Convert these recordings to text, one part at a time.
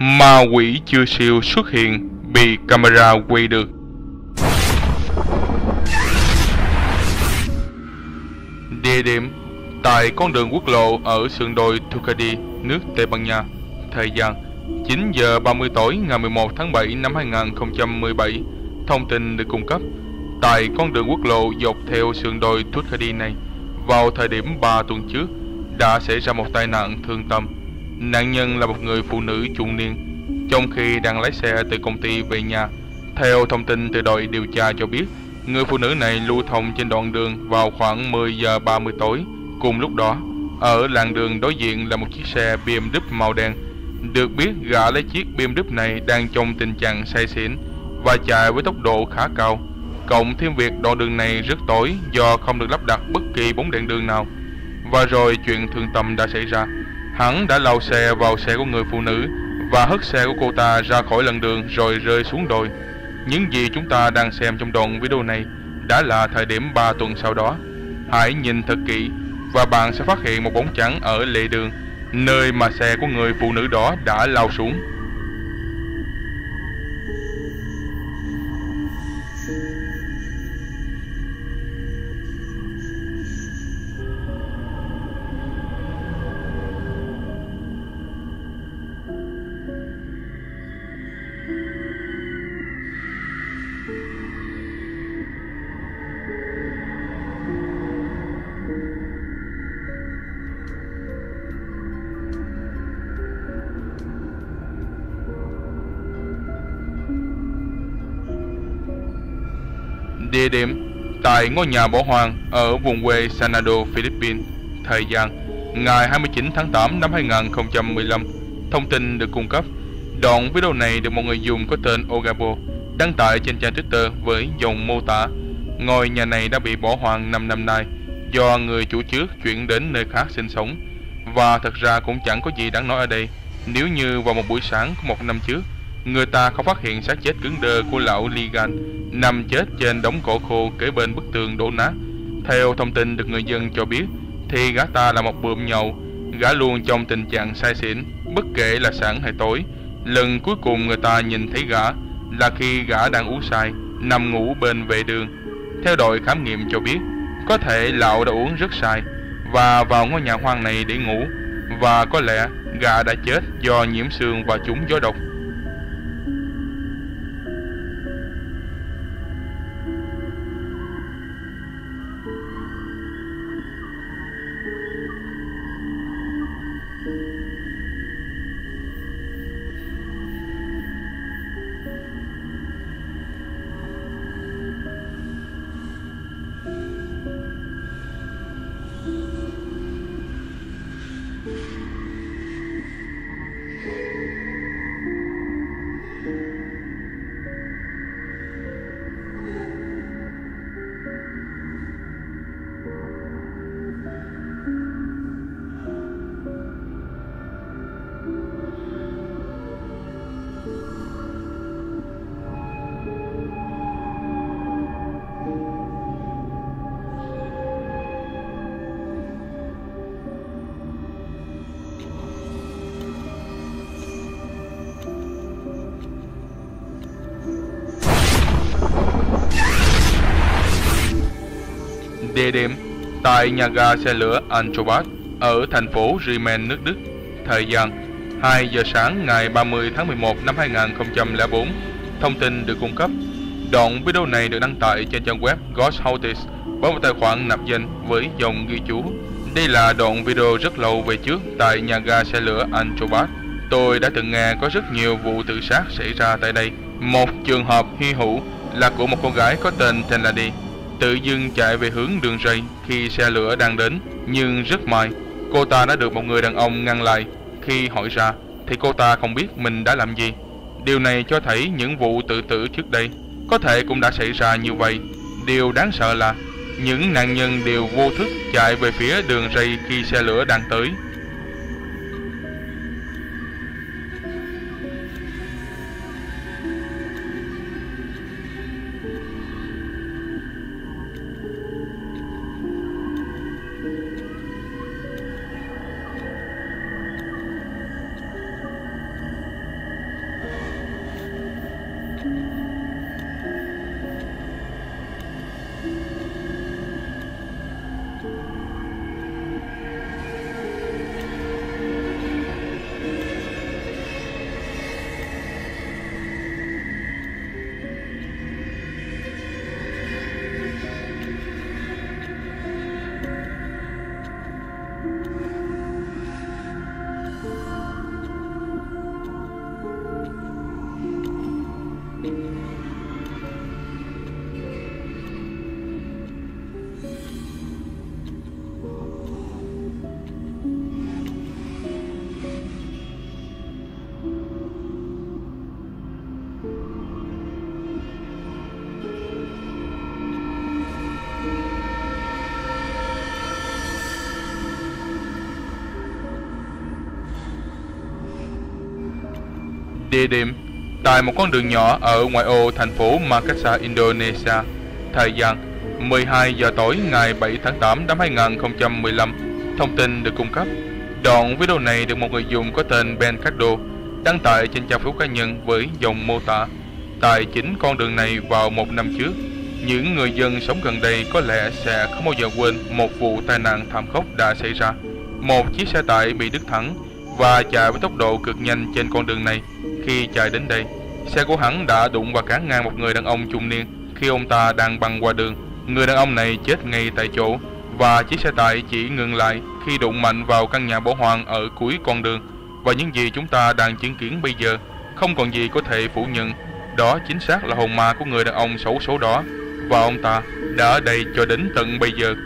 Ma quỷ chưa siêu xuất hiện, bị camera quay được. Địa điểm tại con đường quốc lộ ở sườn đồi Tucadi, nước Tây Ban Nha. Thời gian 9 giờ 30 tối ngày 11 tháng 7 năm 2017. Thông tin được cung cấp tại con đường quốc lộ dọc theo sườn đồi Tucadi này, vào thời điểm 3 tuần trước đã xảy ra một tai nạn thương tâm. Nạn nhân là một người phụ nữ trung niên trong khi đang lái xe từ công ty về nhà. Theo thông tin từ đội điều tra cho biết, người phụ nữ này lưu thông trên đoạn đường vào khoảng 10 giờ 30 tối. Cùng lúc đó, ở làn đường đối diện là một chiếc xe BMW màu đen. Được biết, gã lấy chiếc BMW này đang trong tình trạng say xỉn và chạy với tốc độ khá cao. Cộng thêm việc đoạn đường này rất tối do không được lắp đặt bất kỳ bóng đèn đường nào. Và rồi chuyện thương tâm đã xảy ra. Hắn đã lao xe vào xe của người phụ nữ và hất xe của cô ta ra khỏi làn đường rồi rơi xuống đồi. Những gì chúng ta đang xem trong đoạn video này đã là thời điểm 3 tuần sau đó. Hãy nhìn thật kỹ và bạn sẽ phát hiện một bóng trắng ở lề đường, nơi mà xe của người phụ nữ đó đã lao xuống. Địa điểm tại ngôi nhà bỏ hoang ở vùng quê Sanado, Philippines. Thời gian ngày 29 tháng 8 năm 2015. Thông tin được cung cấp. Đoạn video này được một người dùng có tên Ogabo đăng tải trên trang Twitter với dòng mô tả: ngôi nhà này đã bị bỏ hoang 5 năm nay do người chủ trước chuyển đến nơi khác sinh sống. Và thật ra cũng chẳng có gì đáng nói ở đây nếu như vào một buổi sáng của 1 năm trước, người ta không phát hiện xác chết cứng đơ của lão Ligan nằm chết trên đống cỏ khô kế bên bức tường đổ nát. Theo thông tin được người dân cho biết, thì gã ta là một bượm nhậu. Gã luôn trong tình trạng say xỉn, bất kể là sáng hay tối. Lần cuối cùng người ta nhìn thấy gã là khi gã đang uống say, nằm ngủ bên vệ đường. Theo đội khám nghiệm cho biết, có thể lão đã uống rất say và vào ngôi nhà hoang này để ngủ, và có lẽ gã đã chết do nhiễm sương và trúng gió độc. Địa điểm tại nhà ga xe lửa Antrobat ở thành phố Bremen, nước Đức. Thời gian 2 giờ sáng ngày 30 tháng 11 năm 2004. Thông tin được cung cấp. Đoạn video này được đăng tải trên trang web Ghost Houses với một tài khoản nạp danh với dòng ghi chú: đây là đoạn video rất lâu về trước tại nhà ga xe lửa Antrobat. Tôi đã từng nghe có rất nhiều vụ tự sát xảy ra tại đây. Một trường hợp hy hữu là của một cô gái có tên Tenladi, tự dưng chạy về hướng đường ray khi xe lửa đang đến, nhưng rất may cô ta đã được một người đàn ông ngăn lại. Khi hỏi ra thì cô ta không biết mình đã làm gì. Điều này cho thấy những vụ tự tử trước đây có thể cũng đã xảy ra như vậy. Điều đáng sợ là những nạn nhân đều vô thức chạy về phía đường ray khi xe lửa đang tới. Địa điểm tại một con đường nhỏ ở ngoại ô thành phố Makassar, Indonesia. Thời gian 12 giờ tối ngày 7 tháng 8 năm 2015. Thông tin được cung cấp. Đoạn video này được một người dùng có tên Ben Cardo đăng tải trên trang Facebook cá nhân với dòng mô tả: tại chính con đường này vào một năm trước, những người dân sống gần đây có lẽ sẽ không bao giờ quên một vụ tai nạn thảm khốc đã xảy ra. Một chiếc xe tải bị đứt thắng và chạy với tốc độ cực nhanh trên con đường này. Khi chạy đến đây, xe của hắn đã đụng và cán ngang một người đàn ông trung niên khi ông ta đang băng qua đường. Người đàn ông này chết ngay tại chỗ và chiếc xe tải chỉ ngừng lại khi đụng mạnh vào căn nhà bỏ hoang ở cuối con đường. Và những gì chúng ta đang chứng kiến bây giờ không còn gì có thể phủ nhận. Đó chính xác là hồn ma của người đàn ông xấu số đó, và ông ta đã ở đây cho đến tận bây giờ.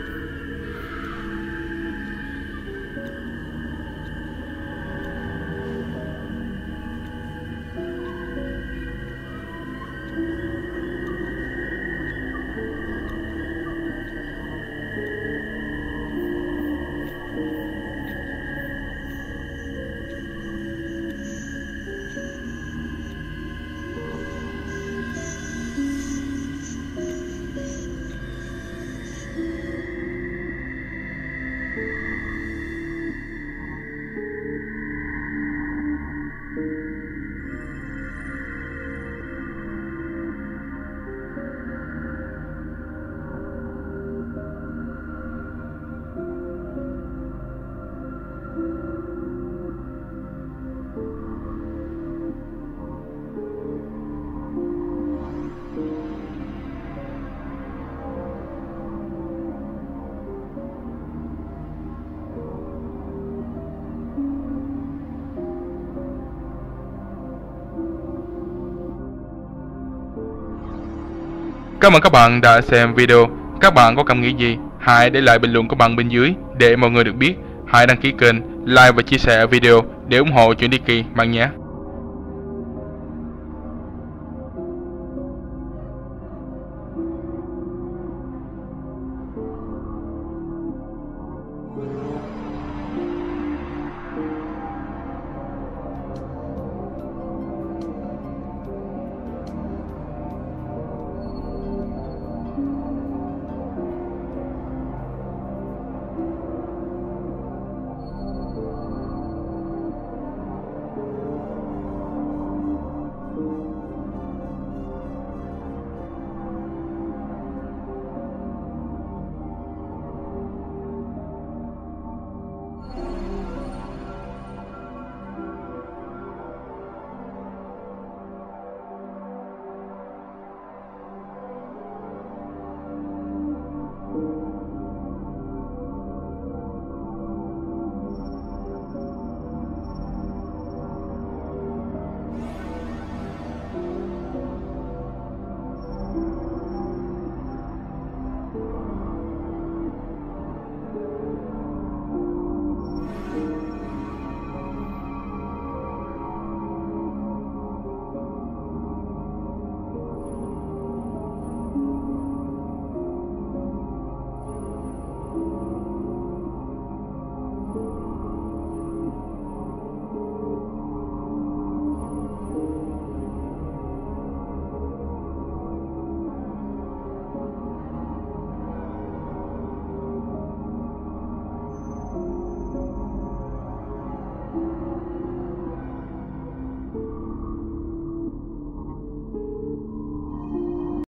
Cảm ơn các bạn đã xem video. Các bạn có cảm nghĩ gì? Hãy để lại bình luận của bạn bên dưới để mọi người được biết. Hãy đăng ký kênh, like và chia sẻ video để ủng hộ chuyện đi kỳ bạn nhé.